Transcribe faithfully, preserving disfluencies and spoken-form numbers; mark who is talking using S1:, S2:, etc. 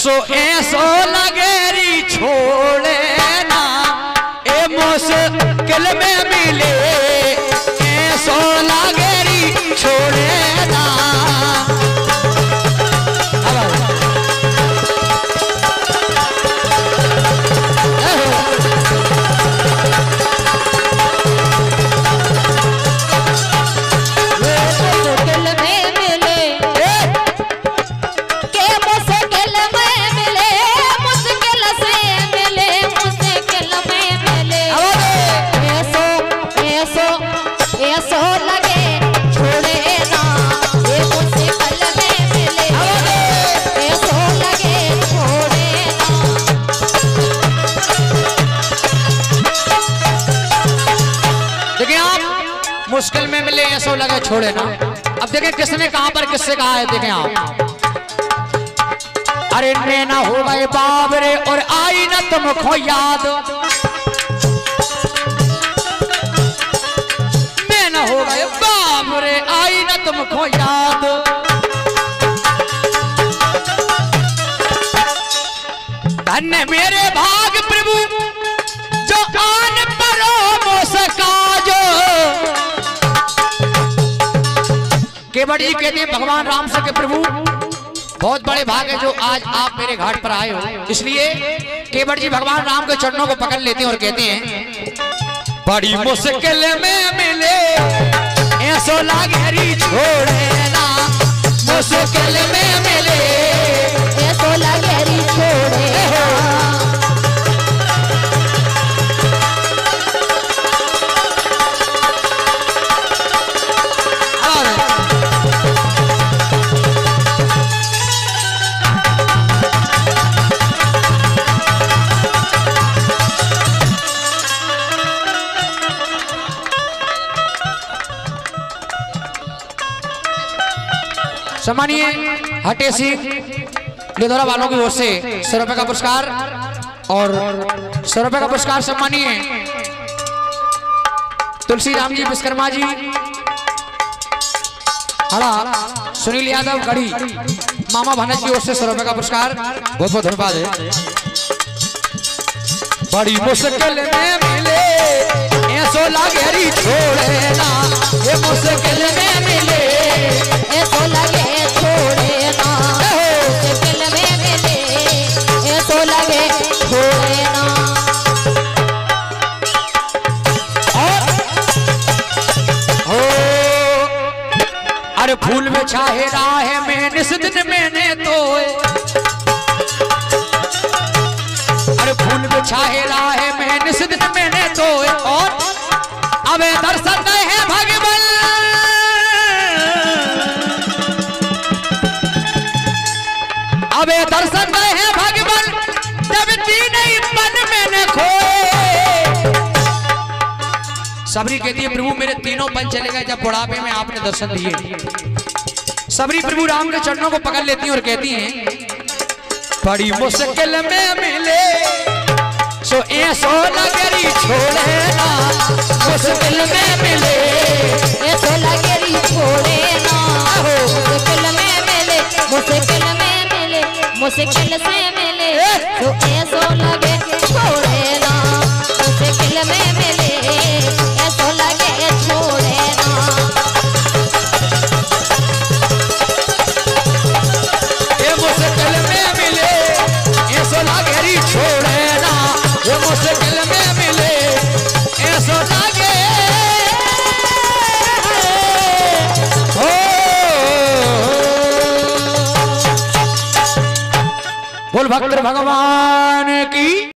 S1: सो ऐसो लगेरी छोड़े ना ए मुश्किल में मिले ऐसो लगेरी छोड़े ना। मुश्किल में मिले ऐसा लगे छोड़े ना। अब देखें किसने कहां पर किससे कहा है, देखें आप। अरे नैना हो गए बाबरे और आई ना तुमको याद, नैना हो गए बाबरे आई ना तुमको याद। धन्य मेरे भाग प्रभु जो आन परो मोसका जो। केवट जी कहते हैं भगवान राम से के प्रभु बहुत बड़े भाग है जो आज आप मेरे घाट पर आए हो। इसलिए केवट जी भगवान राम के चरणों को पकड़ लेते हैं और कहते हैं बड़ी मुश्किल में मिले ऐसो लागेरी छोड़े ना, मुश्किल में मिले ऐसो लागेरी छोड़े ना। सम्मानीय हटे सिंह लिधौरा वालों की ओर से सौ रुपए का पुरस्कार और सौ रुपए का पुरस्कार सम्मानीय तुलसी राम जी विश्वकर्मा जी हड़ा सुनील यादव गढ़ी मामा भानज की ओर से सौ रुपए का पुरस्कार बहुत बहुत धन्यवाद है। बड़ी मुश्किल में मिले ऐसो लागेरी छोड़े ना, ये मुश्किल में मिले ऐसो लगे छोड़े ना, मुश्किल में मिले ऐसो लगे छोड़े ना। और हो अरे फूल में छाहे राह में निस दिन मैंने तो, अरे फूल में छाहे राह में निस दिन मैंने तो। और अब दर्शन है भगवान, अबे दर्शन है भगवान जब नहीं मन मैंने खोए। सबरी कहती है प्रभु मेरे तीनों पन चले गए जब बुढ़ापे में आपने दर्शन दिए। सबरी प्रभु राम के चरणों को पकड़ लेती हैं और कहती हैं बड़ी मुश्किल में मिले सो ऐसो लगेरी छोड़े ना, मुश्किल में मिले ऐसो लगेरी छोड़े ना, मुश्किल में मिले मुश्किल में मुश्किल से मिले तो ऐसो लगे छोड़े ना, मुश्किल में मिले ऐसो लगे छोड़े ना। ये मुश्किल में मिले ऐसो लगेरी छोड़े ना, ये मुश्किल में मिले ऐसो लगे हो। बोल भक्त भगवान की।